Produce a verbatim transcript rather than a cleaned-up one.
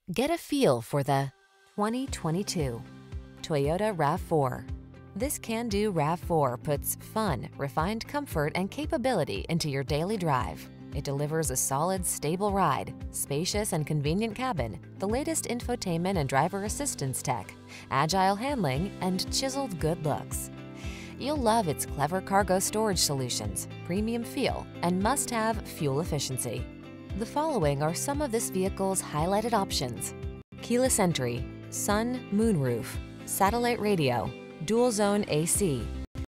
Get a feel for the twenty twenty-two Toyota RAV four. This can-do RAV four puts fun, refined comfort, and capability into your daily drive. It delivers a solid, stable ride, spacious and convenient cabin, the latest infotainment and driver assistance tech, agile handling, and chiseled good looks. You'll love its clever cargo storage solutions, premium feel, and must-have fuel efficiency. The following are some of this vehicle's highlighted options: keyless entry, sun, moonroof, satellite radio, dual zone A C,